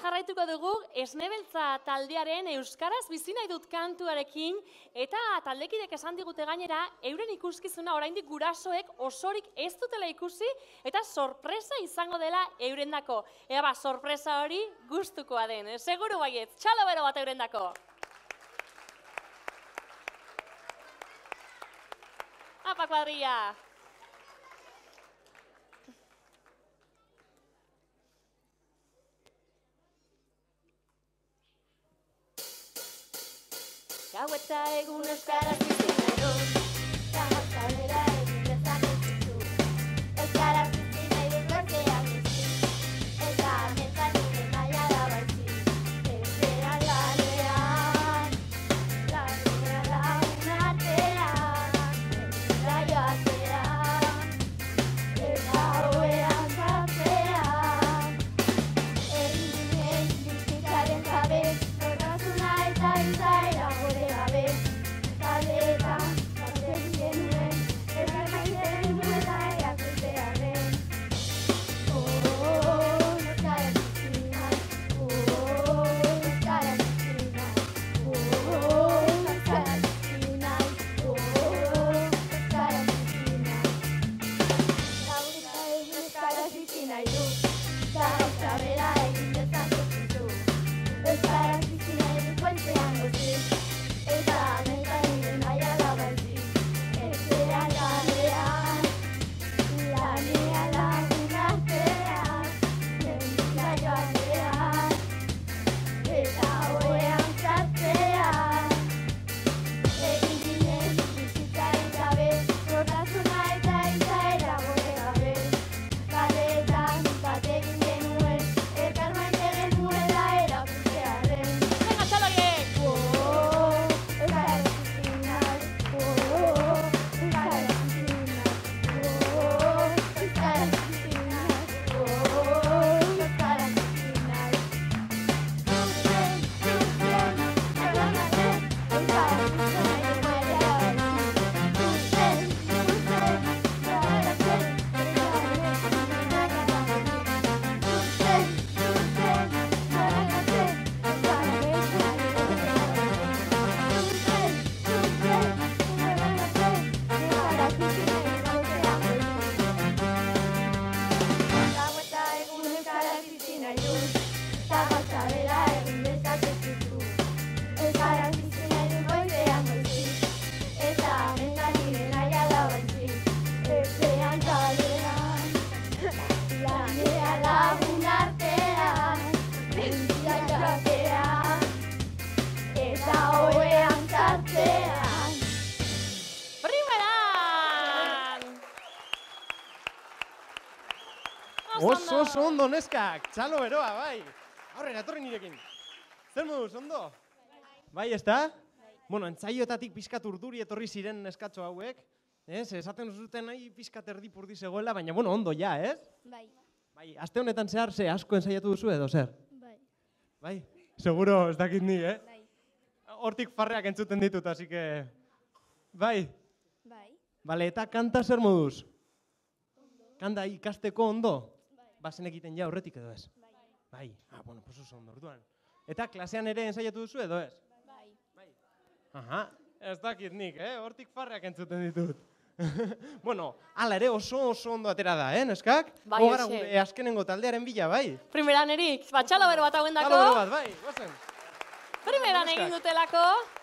jarraituko dugu Esnebeltza taldearen Euskaraz bizi nahi dut kantuarekin eta taldekidek esan digute gainera euren ikuskizuna oraindik gurasoek osorik ez dutela ikusi eta sorpresa izango dela eurendako. Ea ba, sorpresa hori gustukoa den. Seguru baietz, txalo bero bat eurendako. Apa, kuadrilla! Gau eta egun euskaraz bizi nahi dut, zahartzalera egin dezakezu. Euskaraz bizi nahi dut gaztean bizi, eta mentan nire naia da baitzi. Etxean lanean lagun artean, mentura joatean, eta hoean tartean. Egin ginen bizitzaren zabe, nortasuna eta izaera gure gabe. Kaletan, batzen genuen, elkar maiten nuela erakustearen. Euskaraz bizi nahi, euskaraz bizi nahi, euskaraz bizi nahi, euskaraz bizi nahi. Gau eta egun euskaraz bizi nahi du, zahotza bera egin dezakezu. Euskaraz bizi nahi du puentean gozi, eta mentan nire naia da baitzi. Etxean lanean lagun artean, mentura joatean, eta hoean tartean. Egin ginen bizitzaren gabe, nortasuna eta izaera gure gabe. Kaletan bat egin genuen, elkar maite genuela erakustearen. Venga, txaloiek! Euskaraz bizi nahi, euskaraz bizi nahi, euskaraz bizi nahi, euskaraz bizi nahi. Euskaraz bizi nahi dut, zahartza bera egin dezakezu. Euskaraz bizi nahi dut goizean goizi, eta mentan nire naia da baitzi. Etxean kalean, lanean lagun artean, mentura joatean, eta hoean tartean. Primeran! Oso ondo neskak, txalo beroa, bai. Aurrera, etorri nirekin. Zer moduz, ondo? Bai, ezta? Bueno, entzaioetatik pizkat urduri etorri ziren neskatxo hauek. Esaten zuten nahi pizkat erdipurdi zegoela, baina bueno, ondo ja, ez? Bai, Bai, aste honetan zehar ze asko ensaiatu duzu edo zer? bai, Bai, seguro ez dakit ni, bai, Hortik farreak entzuten ditut, así que... Bai, bai, bale, eta kanta zer moduz? Kanta ikasteko ondo? Bazen egiten ja horretik edo ez? Bai. Bueno, pues oso ondo, orduan. Eta klasean ere ensaiatu duzu edo ez? bai. Aha, ez dakit nik, hortik farreak entzuten ditut. Bueno, hala ere oso ondo atera da, neskak? Bai, Gogara hoxe. gure azkenengo taldearen bila, bai? Primeran erik, ba, txalo bero bat hauen Txalo dako. bero bat, bai, gozen. Primeran egin dutelako.